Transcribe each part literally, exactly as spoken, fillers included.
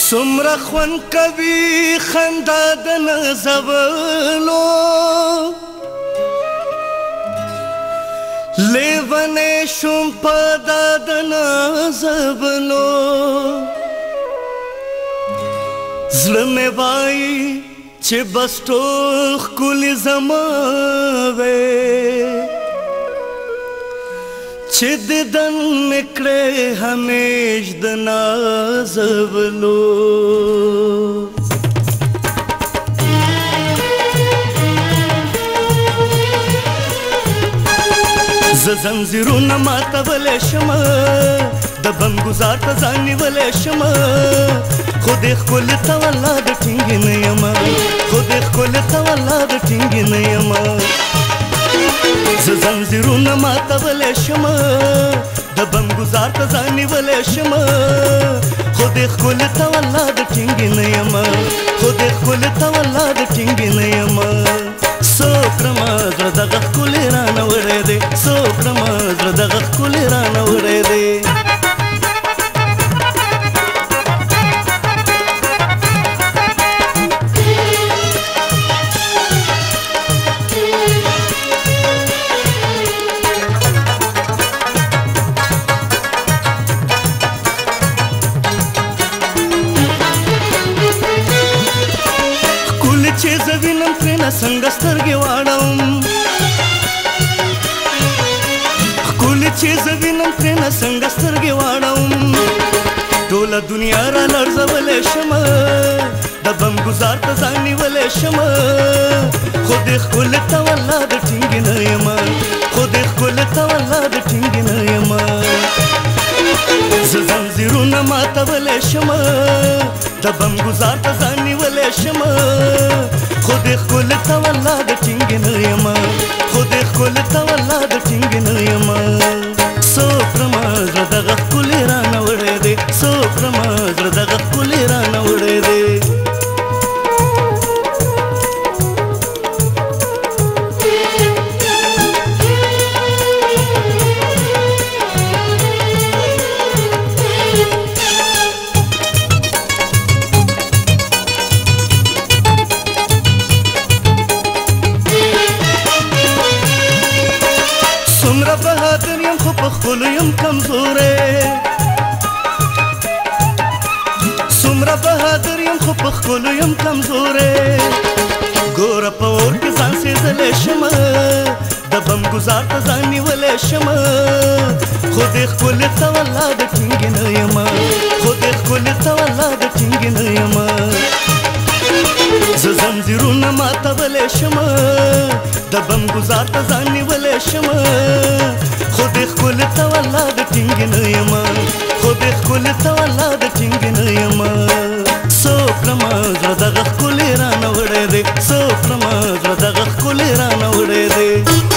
سمره خوند کوي خندا د نازولو لیونی شوم په دا د نازولو زړه مې وایي چې بس ټول ښکلي زما وې چې دیدن مې کړې همیش د نازولو زه زنځیرونه ماتولی شمه د بم ګزار ته ځان نیولی شمه خو دې ښکلي ته والله د ټینګې نه یمه خو دې ښکلي ته والله د ټینګې نه یمه زه زنځیرونه ماتولی شمه د بم ګزار ته ځان نیولی شمه خو دې ښکلي ته والله د ټینګې نه یمه خو دې ښکلي ته والله د ټینګې نه یمه څو کړمه زړه دغه ښکلي رانه وړی دی څو کړمه زړه دغه ښکلي رانه وړی دی چې زه وینم ترېنه څنګه سترګې واړوم ښکلي چې زه وینم ترېنه څنګه سترګې واړوم ټوله دنیا را لړزولی شمه د بم ګزار ته ځان نیولی شمه خو دې ښکلي ته والله د ټینګې نه یمه خو دې ښکلي ته والله د ټینګې نه یمه زه زنځیرونه ماتولی شمه د بم ګزار ته ځان نیولی شمه خو دې ښکلي ته والله د ټینګې نه یمه خو دې ښکلي ته والله د ټینګې نه یمه څو کړمه زړه دغه ښکلي رانه وړی دی څو کړمه زړه دغه ښکلي رانه وړی دی څومره بهادر یم خو په ښکلو یم کمزوری څومره بهادر یم خو په ښکلو یم کمزوری ګوره په اور کې ځان سېزلی شمه د بم ګزار ته ځان نیولی شمه خو دې ښکلي ته والله د ټینګې نه یمه خو دې ښکلي ته والله د ټینګې نه یمه زه زنځیرونه ماتولی شمه د بم ګزار ته ځان نیولی شمه خو دې ښکلي ته والله د ټینګې نه یمه خو دې ښکلي ته والله د ټینګې نه یمه څو کړمه زړه دغه ښکلي رانه وړی دی څو کړمه زړه دغه ښکلي رانه وړی دی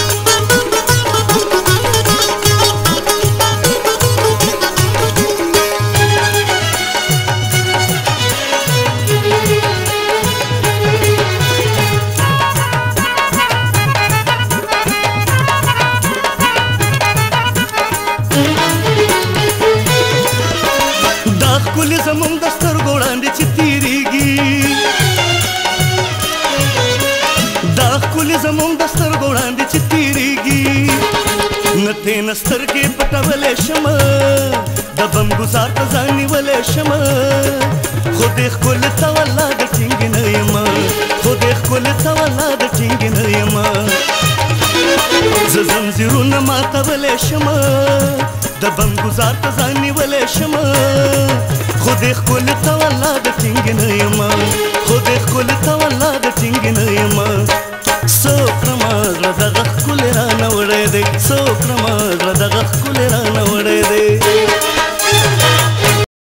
ښکلي زمونږ د سترګو وړاندې چې تېرېږي دا ښکلي زمونږ د سترګو وړاندې چې تېرېږي نه ترېنه سترګې پټولی شمه د بم ګزار ته ځان نیولی شمه خو دې ښکلي ته والله د ټینګې نه یمه خو دې ښکلي ته والله د ټینګې نه یمه زه زنځیرونه ماتولی شمه د بم ګزار ته ځان نیولی شمه خو دې ښکلي ته والله د ټینګې نه یمه خو دې ښکلي ته والله د ټینګې نه یمه